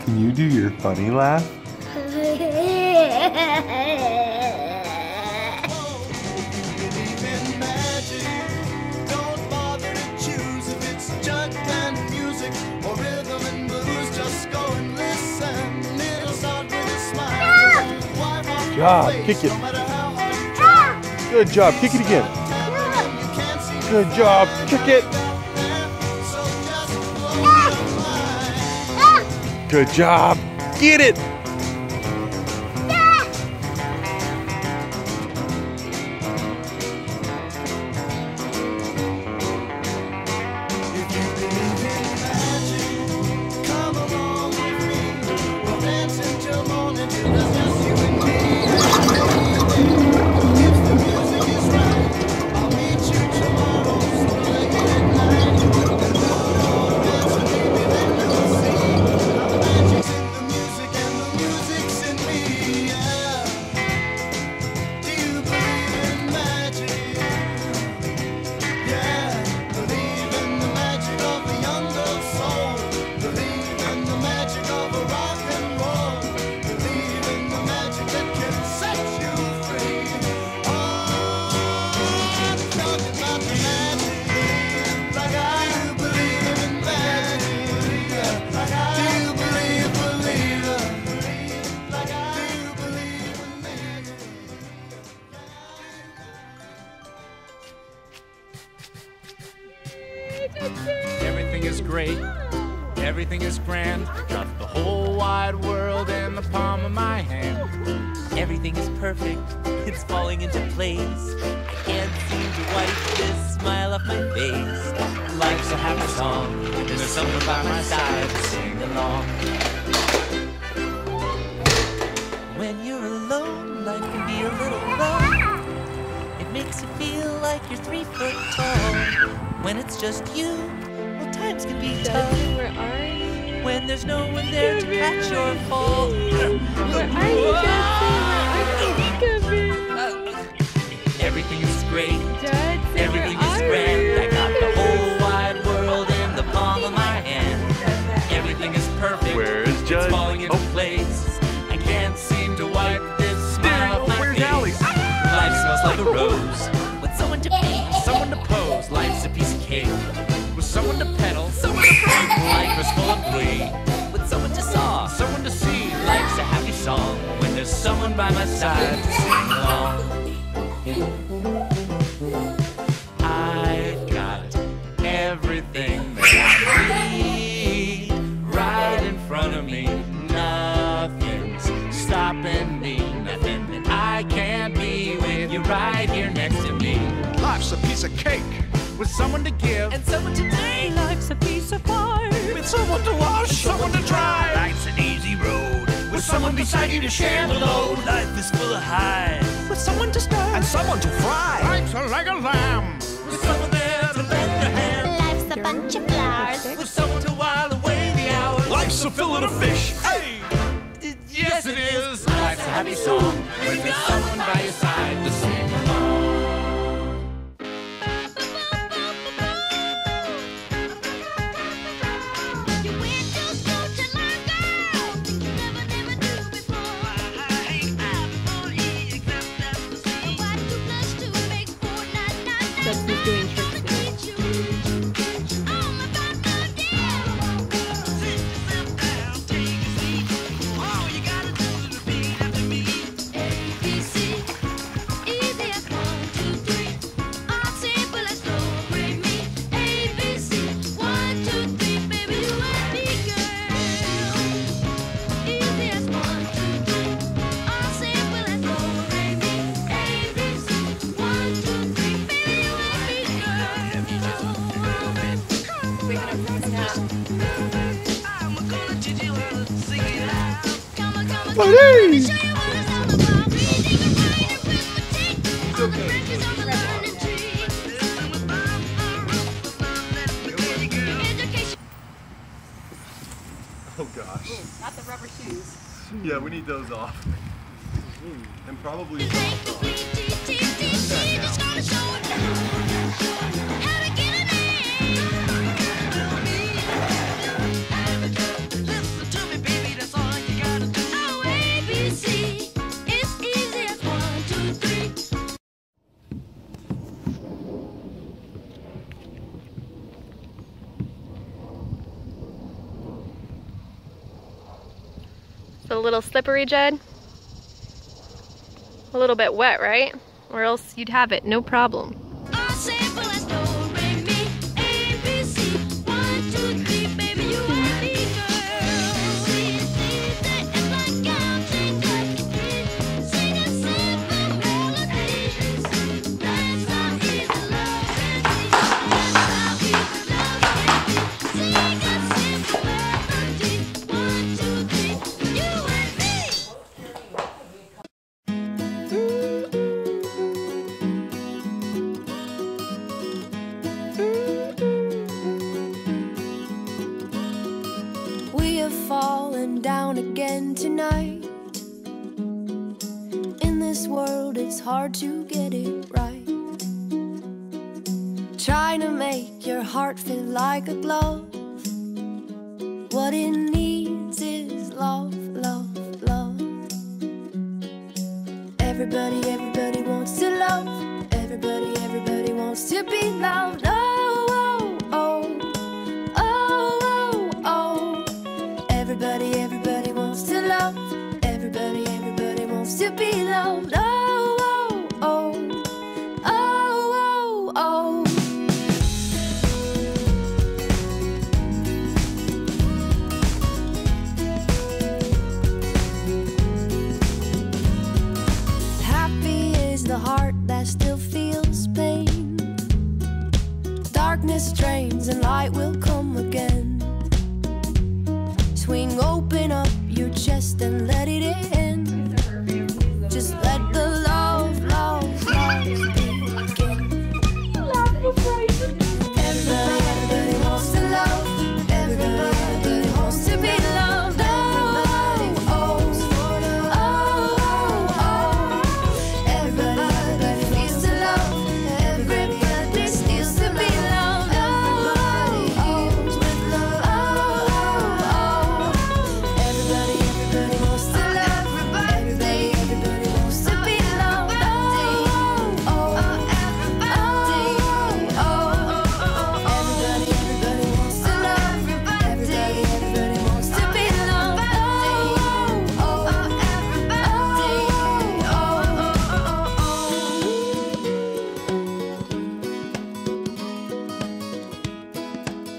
Can you do your funny laugh? Good job, kick it. Good job, kick it again. Good job, kick it. Good job, get it. Everything is great, everything is grand. Got the whole wide world in the palm of my hand. Everything is perfect, it's falling into place. I can't seem to wipe this smile off my face. Life's a happy song, there's someone by my side to sing along. When you're alone, life can be a little rough. It makes you feel like you're 3 foot tall. When it's just you, well, times can be tough. Where are you? When there's no one there to catch your fall. Where are you, Justin? Everything is great. Justin, Everything where is are grand. you? I got the whole wide world in the palm of my hand. Everything is perfect. Where is Judd? It's falling into place. I can't seem to wipe this smile off my where's face. Allie? Life smells like a rose. With someone to be, someone to pose. Life's a piece of cake. With someone to pedal, someone to break. Life is full of glee. With someone to saw, Someone to see. life's a happy song. When there's someone by my side to sing along. I've got everything that I need right in front of me. Nothing's stopping me. Nothing that I can't be with you right here next to me. Life's a piece of cake with someone to give. And someone to take. Life's a piece of pie. With someone to wash, someone to dry. Life's an easy road. With someone beside you to share the load. Life is full of highs. With someone to stir and someone to fry. Life's like a lamb. With someone there to lend a hand. Life's a bunch of flowers. With someone to while away the hours. Life's a fillet of fish. Hey! Yes, it is. Life's a happy song when there's someone by your side to sing along. Justin's doing tricks. Buddy! Oh gosh. Not the rubber shoes. Yeah, we need those off. And probably It's a little slippery, Jed. A little bit wet, right? Or else you'd have it, no problem. Falling down again tonight. In this world it's hard to get it right. Trying to make your heart feel like a glove. What it needs is love, love, love. Everybody, everybody wants to love. Everybody, everybody wants to be loved. Oh, oh, oh. Everybody, everybody wants to love. Everybody, everybody wants to be loved. Oh, oh, oh, oh, oh, oh. Happy is the heart that still feels pain. Darkness drains and light will come again. Swing open up your chest and let it in. Just let the love, love, love begin. Everybody, everybody wants to love. Everybody, everybody wants to be loved. Everybody, oh, oh, oh, oh. Everybody, everybody feels to love. Everybody steals to be loved. Everybody heals with love. Everybody, everybody wants to love. Everybody, everybody wants to be loved. Oh, oh, everybody, oh, everybody, everybody wants to love. Everybody, everybody wants to be loved. Oh,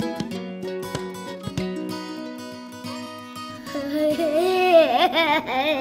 everybody, oh, oh, oh.